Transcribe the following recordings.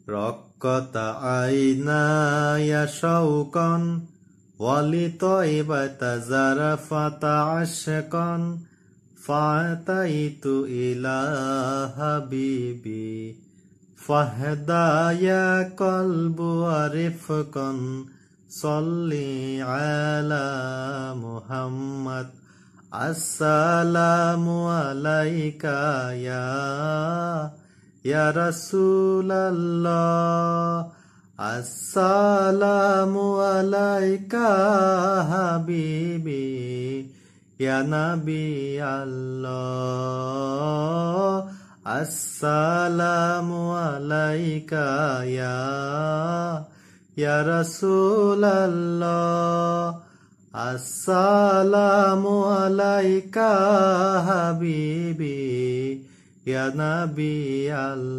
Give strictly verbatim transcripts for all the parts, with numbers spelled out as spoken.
رقت عيناي شوقا ولطيبة زرفت عشقا فأتيت إلى حبيبي فاهدى يا قلب ورفقا صلي على محمد السلام عليك يا يا رسول الله السلام عليك حبيبي يا نبي الله السلام عليك يا يا رسول الله السلام عليك حبيبي يا نبي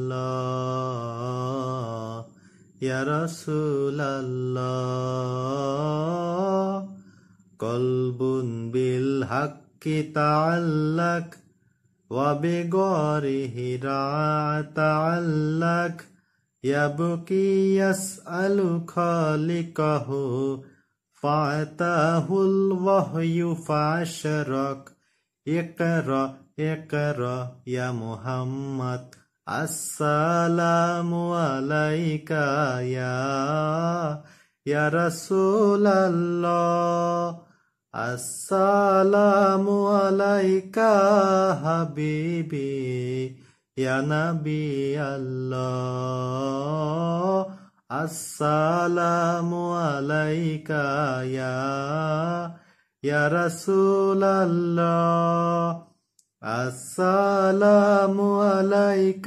الله يا رسول الله قلب بالحق تعلق وبغيره تعلق يبكي يسأل خالقه فأتاه الوحي فأشرق اقرأ اقرأ يا محمد السلام عليك يا يا رسول الله السلام عليك حبيبي يا نبي الله السلام عليك يا يا رسول الله السلام عليك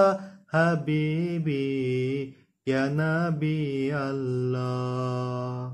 حبيبي يا نبي الله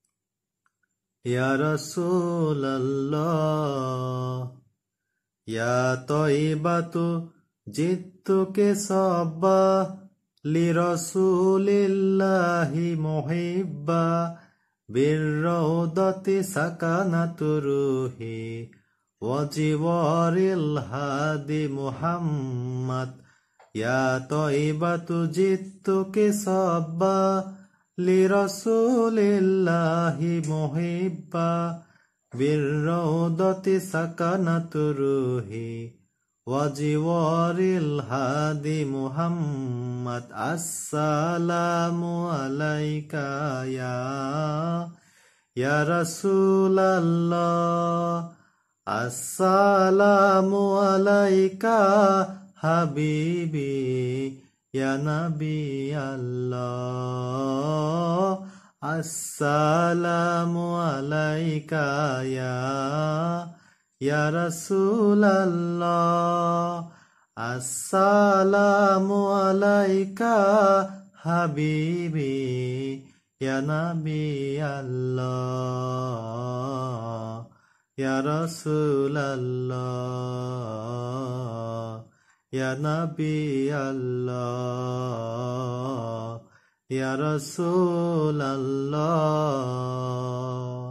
يا رسول الله يا طيبة جئتك صبا لرسول الله محبا بالروضة سكنت روحي وجوار الهادي محمد يا طيبة جئتك صبا لرسول الله محبا بالروضة سكنت روحي وجوار الهادي محمد السلام عليك يا يا رسول الله السلام عليك حبيبي يا نبي الله السلام عليك يا يا رسول الله السلام عليك حبيبي يا نبي الله يا رسول الله يا نبي الله يا رسول الله